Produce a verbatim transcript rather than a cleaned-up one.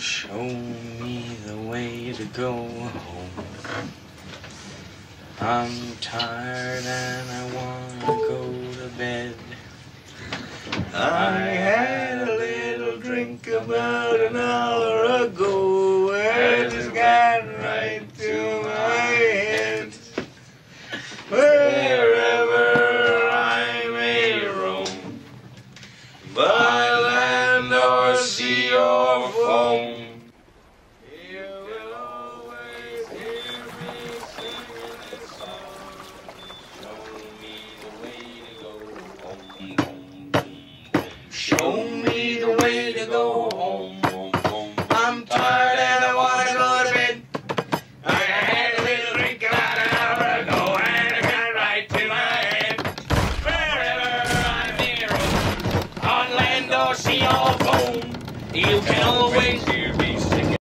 Show me the way to go home. I'm tired and I wanna go to bed. I had a little drink about an hour ago, and it just got right to my head. Wherever I may roam, by land or sea or foam, you will always hear me singing this song. Show me the way to go home. Show me the way to go home. I'm tired and I wanna go to bed. I had a little drink about an hour ago, and it got right to my head. Wherever I may roam, on land or sea or foam, you can always